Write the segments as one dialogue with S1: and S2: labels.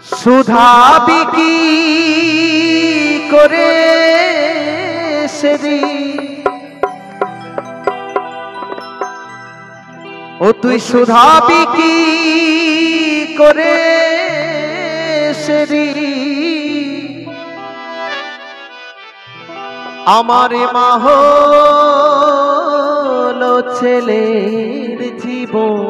S1: সুধা বিকি করে সেরি ও তুই সুধা বিকি করে সেরি আমার মা হলো ছেলের জীবন।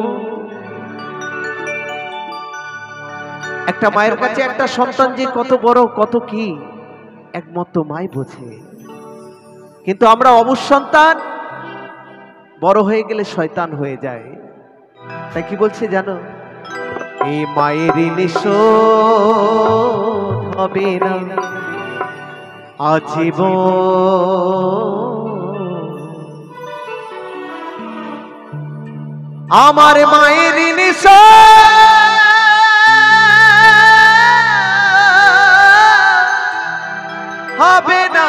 S1: একটা মায়ের কাছে একটা সন্তান যে কত বড় কত কি একমাত্র মাই বোঝে। কিন্তু আমরা অবুঝ সন্তান বড় হয়ে গেলে শয়তান হয়ে যায়। তাই কি বলছে জানো, এই মায়ের নিশোধ হবে না আজীবন, আমার মায়ের নিশোধ হবে না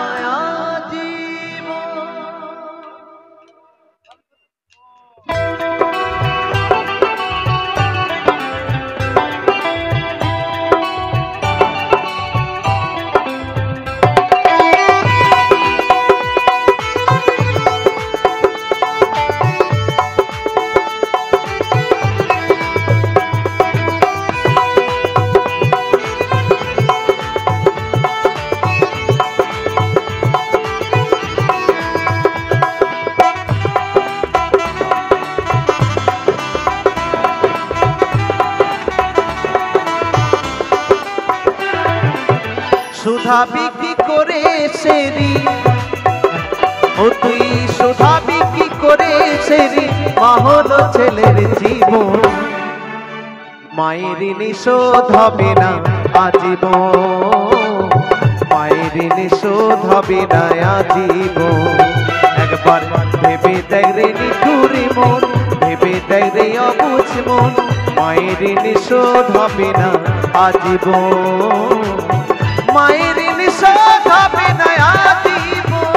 S1: সুধা বিক্রি করে সেরি ও তুই সুধা বিক্রি করে সেরি মা হলো ছেলের জীবন। মায়ের নিশোধ হবে না আজীবন, মায়ের নিশোধ হবে না আজীবন। একবার ভেবে দেখ রে নিঠুরে মন, ভেবে দেখ রে অবুঝ মন, মায়ের নিশোধ হবে না আজীবন, মায়ের নিশোধ হবে না আজীবন।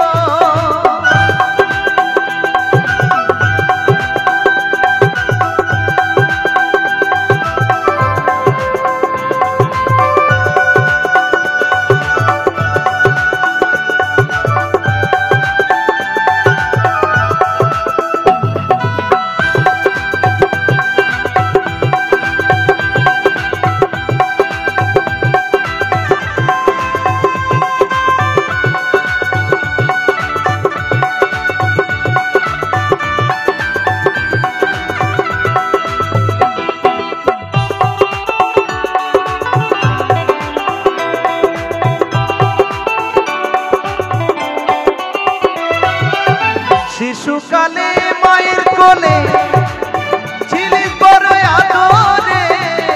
S1: শিশুকালে মায়ের কোলে ছিলি বড় আদরে,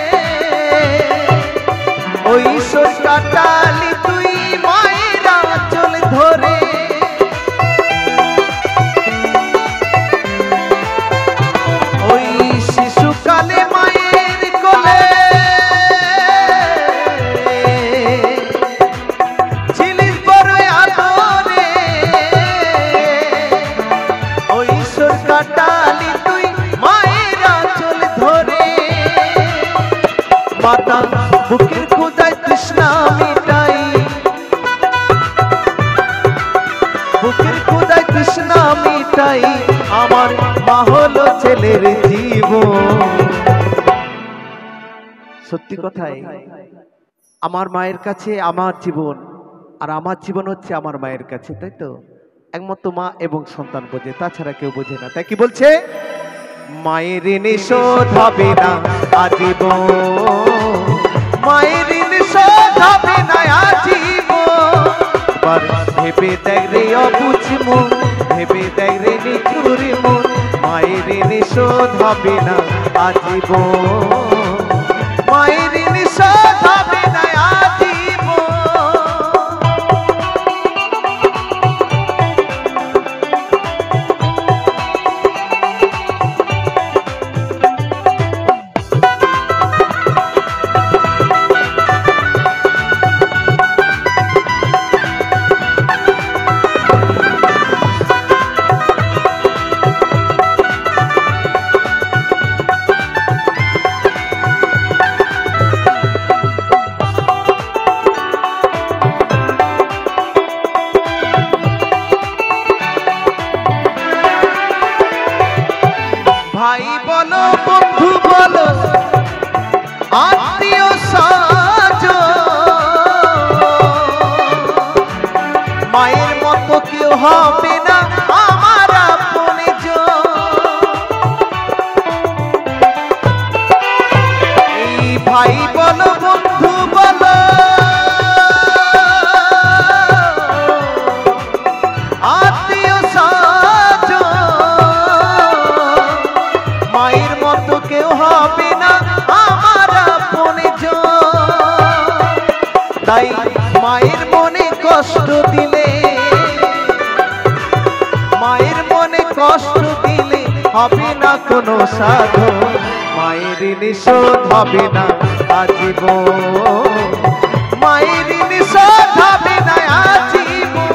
S1: ওই শোষ কাটালি তুই মায়ের আঁচল ধরে। ওই শিশুকালে মায়ের কোলে ছিলি বড় আদরে, কাটালি তুই মায়ের আঁচল ধরে। মাতা বুকের ক্ষুধায় তৃষ্ণা মিটাই, বুকের ক্ষুধায় তৃষ্ণা মিটাই, আমার মা হলো ছেলের জীবন। সত্যি কথাই, আমার মায়ের কাছে আমার জীবন, আর আমার জীবন হচ্ছে আমার মায়ের কাছে, তাই তো? একমাত্র মা এবং সন্তান বোঝে, তাছাড়া কেউ বোঝে না। তাই কি বলছে, মায়ের নিশোধ হবে না আজীবন, মায়ের নিশোধ হবে না আজীবন। ভেবে দেখ রে অবুঝ মন, ভেবে দেখ রে নিঠুর মন, মায়ের নিশোধ হবে না আজীবন, মায়ের নিশোধ হবে না আজীবন। ভাই বলো বন্ধু বলো আত্মীয় স্বজন, মায়ের মতো কেউ হবে না আমার আপনজন। এই ভাই বলো বন্ধু বলো আত্মীয় স্বজন, মায়ের মতো কেউ হবে না আমার আপনজন। তাই মায়ের মনে কষ্ট দিলে, মায়ের মনে কষ্ট দিলে হবে না কোনো সাধন, মায়ের নিষেধ হবে না আজীবন, মায়ের নিষেধ হবে না আজীবন।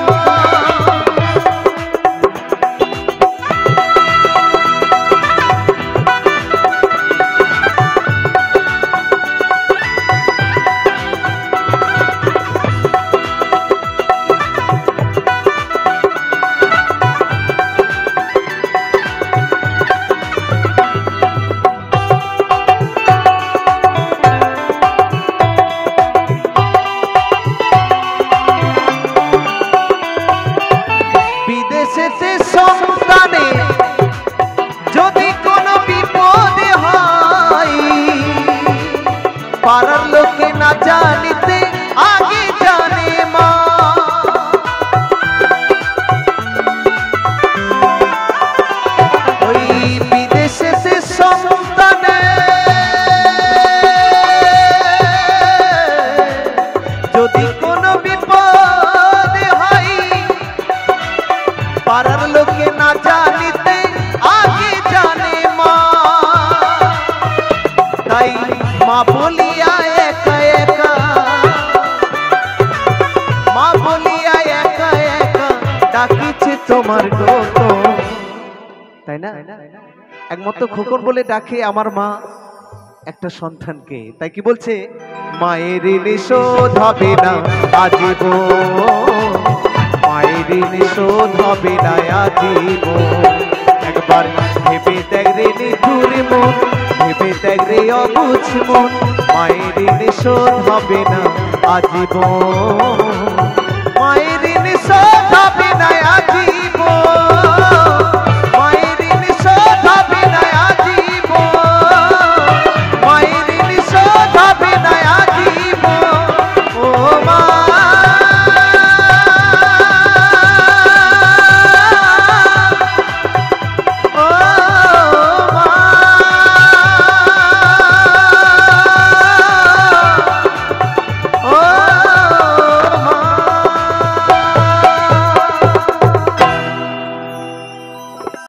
S1: বিদেশেতে সন্তানে যদি কোনো বিপদে হয়, পাড়ার লোকে না জানিতে আগে জানে মা। ওই বিদেশেতে সন্তানে যদি কোনো বিপদে হয়, পাড়ার লোকে না জানিতে আগে জানে মা। তাই মা বলিয়া একা একা, মা বলিয়া একা একা ডাকিছে তোমার গত, তাই না? একমাত্র খোকন বলে ডাকে আমার মা একটা সন্তানকে। তাই কি বলছে, মায়ের নিষেধ হবে না আজীবন, মায়ের নিষেধ হবে না আজীবন। একবার ভেবে দেখ রে নিঠুর মন, ভেবে দেখ রে অবুঝ মন, মায়ের নিষেধ হবে না আজীবন।